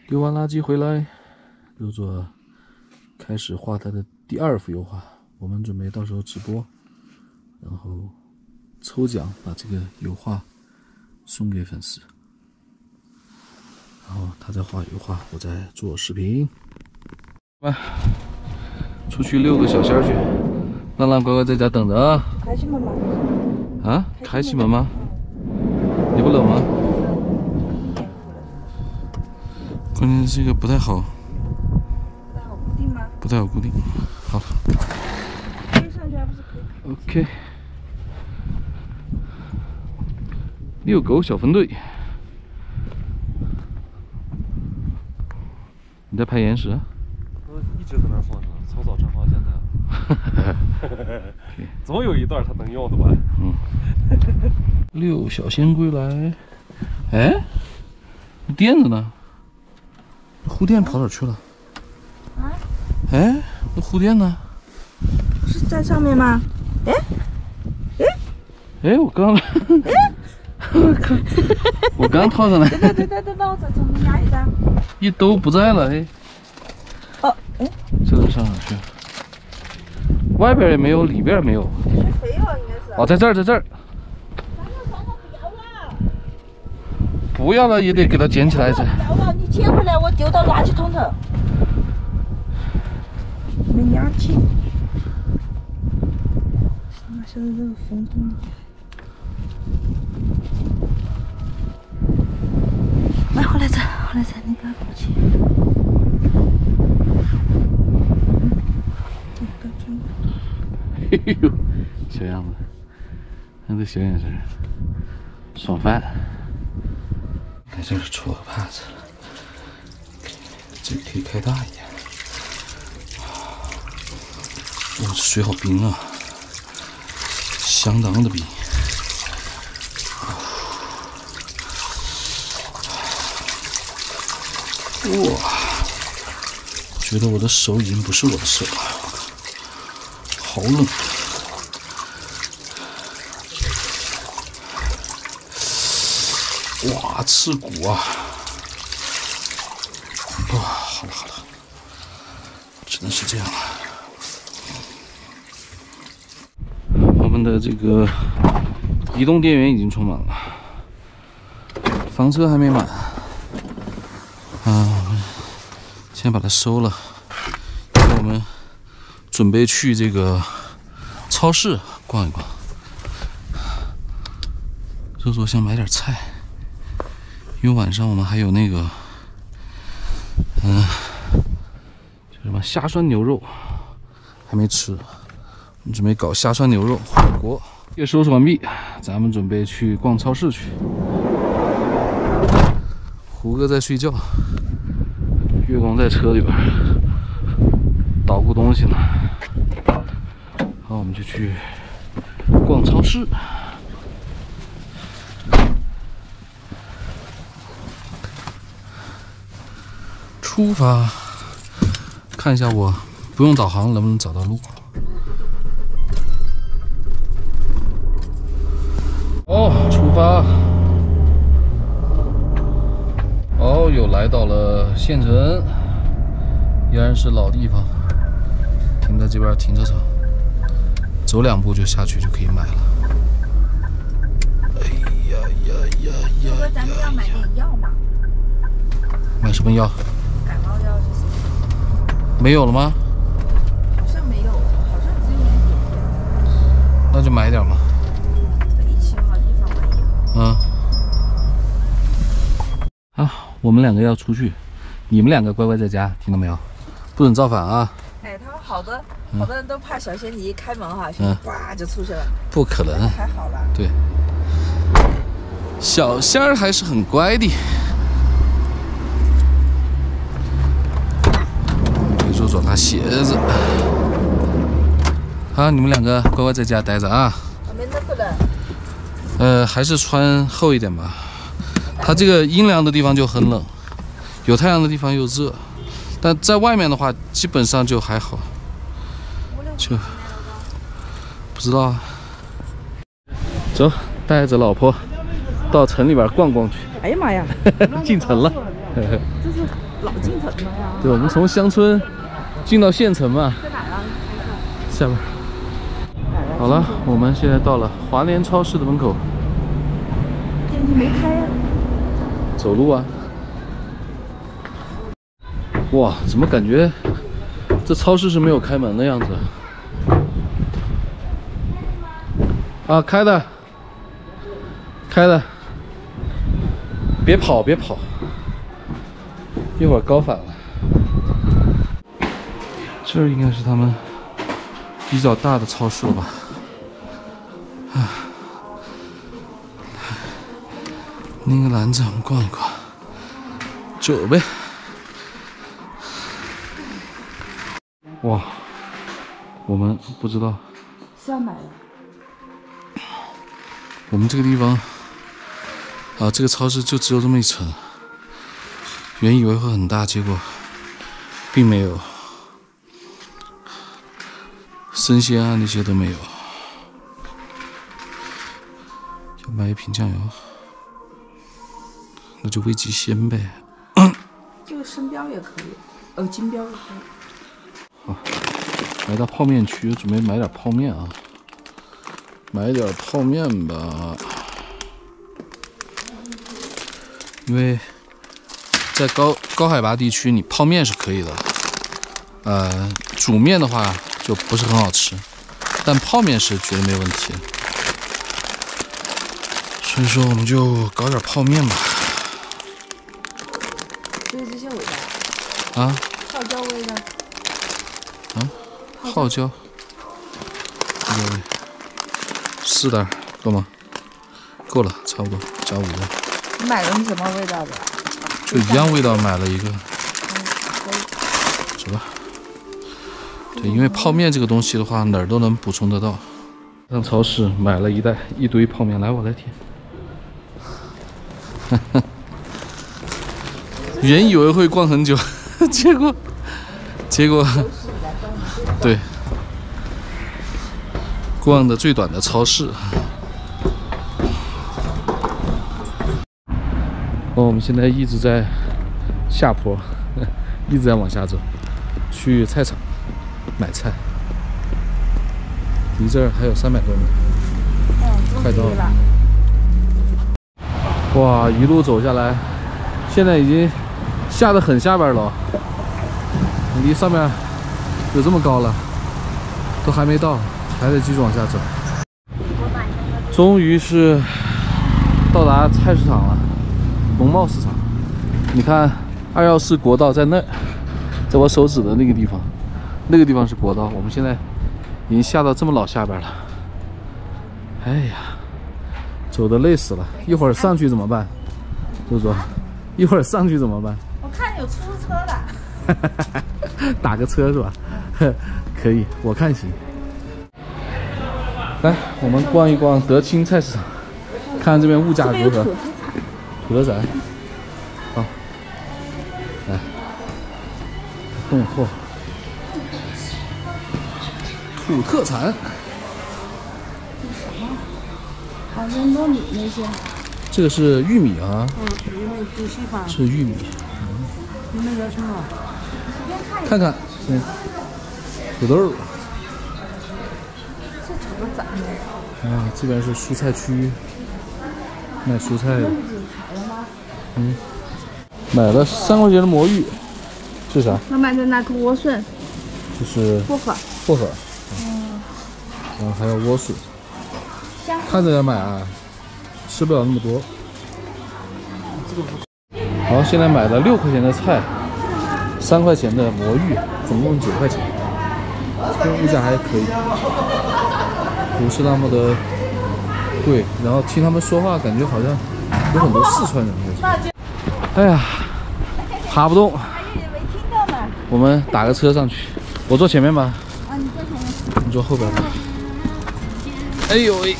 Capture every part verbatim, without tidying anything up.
丢完垃圾回来，肉座开始画他的第二幅油画。我们准备到时候直播，然后抽奖把这个油画送给粉丝。然后他在画油画，我在做视频。来，出去遛个小仙儿去。浪浪乖乖在家等着啊。 开启门吗？ 啊，开启门吗？你不冷吗？关键这个不太好。 不太好固定吗？ 不太好固定。好。 推上去还不是可以 OK。遛狗小分队。你在拍延时？ 我一直在那儿放着，从早晨放到现在。总有一段它能用的吧？ 嗯。遛小仙归来。哎，垫子呢？护垫跑哪去了？ 啊？ 哎，那护垫呢？ 不是在上面吗？哎，哎， 哎，我刚，哎，我刚套上来。 对对对对对，那我再重新压一张。 一兜不在了，哎。 哦，哎， 这个上哪去了？外边也没有，里边也没有。 水肥了应该是。 哦，在这儿，在这儿。不要了也得给它捡起来噻。 不要了，你捡回来我丢到垃圾桶头。没压起。那现在这个风动。来，回来这，回来这，你不要过去。 嘿呦，小样子，看这小眼神，爽翻。在这儿戳个帕子，这个可以开大一点。哇，这水好冰啊，相当的冰。哇，觉得我的手已经不是我的手了，好冷。哇，刺骨啊！哇，好了好了，只能是这样了。我们的这个移动电源已经充满了，房车还没满。啊，先把它收了，因为我们准备去这个超市逛一逛。肉肉想买点菜。因为晚上我们还有那个，嗯，叫什么虾酸牛肉，还没吃，我们准备搞虾酸牛肉火锅。也收拾完毕，咱们准备去逛超市去。胡哥在睡觉，月光在车里边捣鼓东西呢。好，我们就去逛超市。出发，看一下我不用导航能不能找到路。哦，出发。哦，又来到了县城，依然是老地方，停在这边停车场，走两步就下去就可以买了。哎呀呀呀呀！ 哥，咱们要买点药吗？ 买什么药？没有了吗？ 好像没有，好像只有一点。 那就买点嘛。 一起好，一方买一。 嗯。好，我们两个要出去，你们两个乖乖在家，听到没有？不准造反啊！ 哎，他们好多好多人都怕小仙女一开门哈， 嗯， 哇就出去了。 不可能。 还好了。 对。小仙儿还是很乖的。做做他鞋子。好，你们两个乖乖在家待着啊。 没那么冷。 呃，还是穿厚一点吧。它这个阴凉的地方就很冷，有太阳的地方又热，但在外面的话，基本上就还好。就不知道啊。走，带着老婆到城里边逛逛去。 哎呀妈呀， 进城了。 这是老进城了呀。 对，我们从乡村进到县城嘛。 在哪儿啊？ 下边。好了，我们现在到了华联超市的门口。 电梯没开呀、啊。 走路啊。哇，怎么感觉这超市是没有开门的样子？啊，开的，开的。别跑，别跑，一会儿高反了。这应该是他们比较大的超市了吧？啊，拎个篮子我们逛一逛，走呗。哇，我们不知道。 是要买的。 我们这个地方啊，这个超市就只有这么一层。原以为会很大，结果并没有。生鲜啊那些都没有。要买一瓶酱油，那就味极鲜呗。 这个深标也可以，呃，金标也可以。 好，来到泡面区，准备买点泡面啊。买点泡面吧，因为在高高海拔地区，你泡面是可以的，呃，煮面的话就不是很好吃，但泡面是绝对没问题。所以说，我们就搞点泡面吧。 就是这些味道。 啊？ 泡椒味的。 啊？泡椒。泡椒味。四袋够吗？够了，差不多，加五个。 你买的是什么味道的？ 就一样味道，买了一个。走吧。对，因为泡面这个东西的话，哪儿都能补充得到。上超市买了一袋一堆泡面，来，我来舔。原以为会逛很久，结果，结果，对。逛的最短的超市。哦，我们现在一直在下坡，一直在往下走，去菜场买菜。离这儿还有三百多米， 嗯， 快到了。哇，一路走下来，现在已经下得很下边了，离上面有这么高了，都还没到。还得继续往下走，终于是到达菜市场了，农贸市场。你看，二幺四国道在那，在我手指的那个地方，那个地方是国道。我们现在已经下到这么老下边了，哎呀，走的累死了。一会儿上去怎么办？周周，一会儿上去怎么办？ 我看有出租车的， 打个车是吧？可以，我看行。来，我们逛一逛德清菜市场，看看这边物价如何。土特产，好，来，冻货，土特产。 好像糯米那些。 这个是玉米啊。 嗯，因为不喜欢。 是玉米。 你们要什么？ 看看，嗯，土豆。啊，这边是蔬菜区，卖蔬菜的。嗯，买了三块钱的魔芋，是啥？ 我买的那个莴笋， 就是薄荷。 薄荷。嗯。然后还有莴笋。看着要买啊，吃不了那么多。好，现在买了六块钱的菜，三块钱的魔芋，总共九块钱。这个物价还可以。不是那么的贵，然后听他们说话，感觉好像有很多四川人在这。哎呀，爬不动，我们打个车上去。我坐前面吧。 啊，你坐前面。 你坐后边吧。哎呦喂！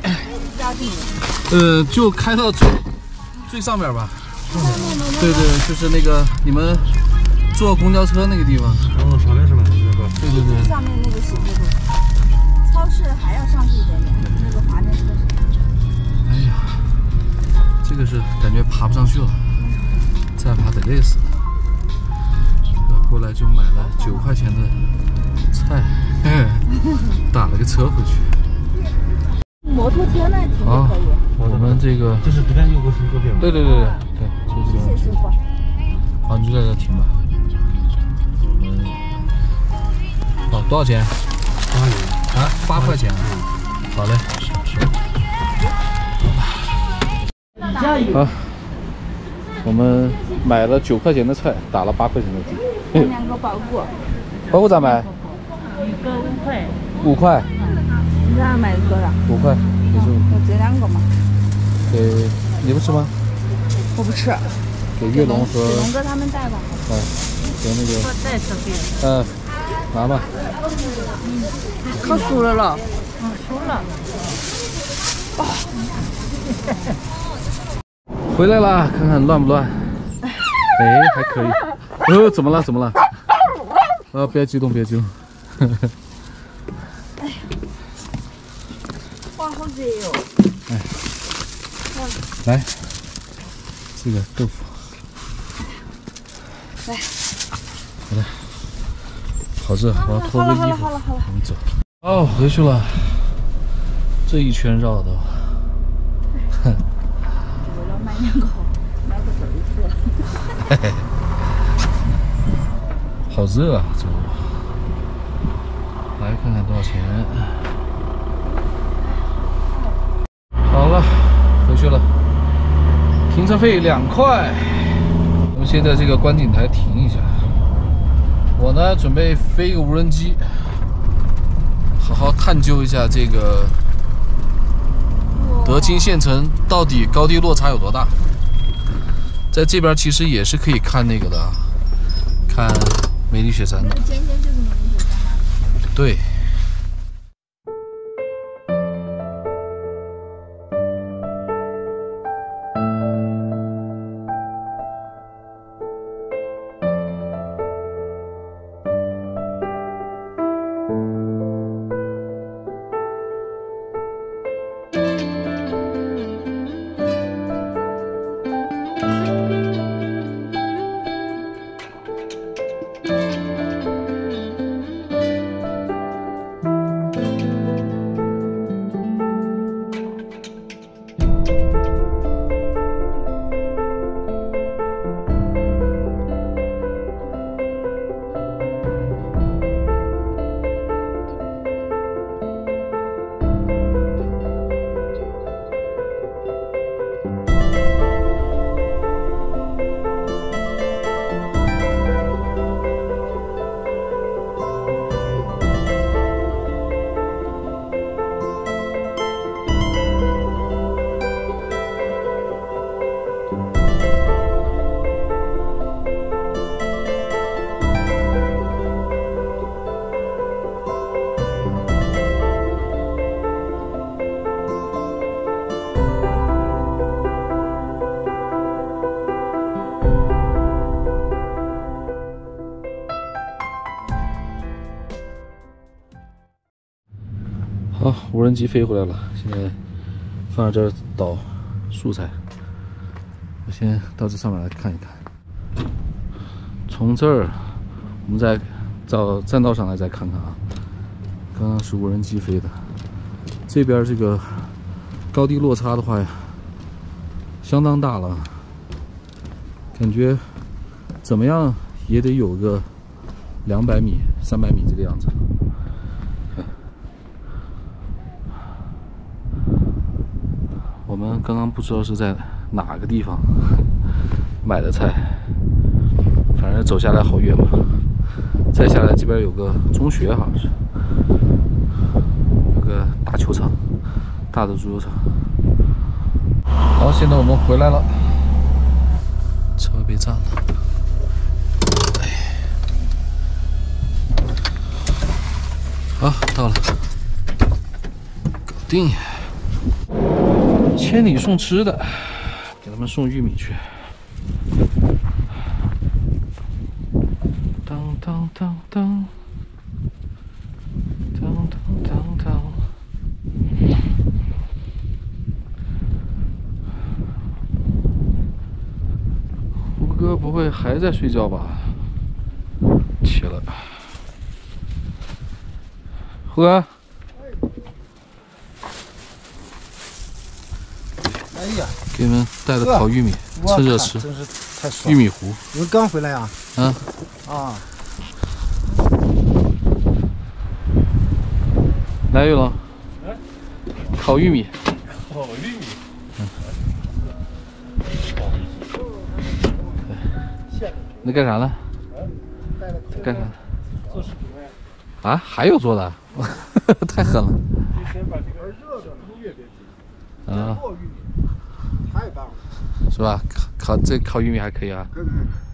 呃，就开到最最上边吧。对对，就是那个你们坐公交车那个地方。 哦，上面是吧？那个。 对对对。 上面那个写这个。超市还要上去一点点，那个华联车市。 哎呀，这个是感觉爬不上去了，再爬得累死了。 过来就买了九块钱的菜，打了个车回去。 摩托车呢，停好可以。， 我们这个这是不但有个是个表。 对对对对对，就这种。 谢谢师傅。 好，你就在这停吧。嗯，好，多少钱？ 八元。 啊，八块钱啊。好嘞。好，我们买了九块钱的菜，打了八块钱的的。 两个包谷， 包谷咋买？ 一个五块。 五块。 你这样买多少？ 五块，也是五块。 就这两个嘛。 给你不吃吗？ 我不吃。 给月龙和龙哥他们带吧。 嗯，给那个我带这边。 嗯，拿吧。 可熟了了。嗯，熟了。 回来啦，看看乱不乱？哎，还可以。呃，怎么了？怎么了？呃，别激动，别激动。 哇，好热哟！ 哎，来，这个豆腐。 来， 好的，好热，我要脱个衣服。 好了好了， 我们走。哦，回去了，这一圈绕的。哼。 为了买两个两个豆腐。 嘿嘿。好热啊！这来看看多少钱。好了，回去了。停车费两块。我们先在这个观景台停一下。我呢，准备飞一个无人机，好好探究一下这个德清县城到底高低落差有多大。在这边其实也是可以看那个的，看梅里雪山的。 尖尖就是梅里雪山吗？ 对。好，无人机飞回来了，现在放在这儿导素材。我先到这上面来看一看。从这儿，我们再到栈道上来再看看啊。刚刚是无人机飞的，这边这个高低落差的话呀，相当大了，感觉怎么样也得有个两百米、三百米这个样子。我们刚刚不知道是在哪个地方买的菜，反正走下来好远嘛。再下来这边有个中学，好像是有个大球场，大的足球场。好，现在我们回来了，车被占了。好，到了，搞定。千里送吃的，给他们送玉米去。当当当当，当当当当。胡歌不会还在睡觉吧？ 起了。胡哥， 哎呀， 给你们带的烤玉米，趁热吃。 真是太爽！ 玉米糊。 你们刚回来呀？ 嗯。 啊。 来玉龙。烤玉米。 烤玉米。 嗯。你干啥呢？干啥？ 做视频呗。 啊，还有做的？太狠了。 先把这个热的音乐别停。 啊。 做玉米，太棒了。 是吧？烤烤这烤玉米还可以啊。 可以可以。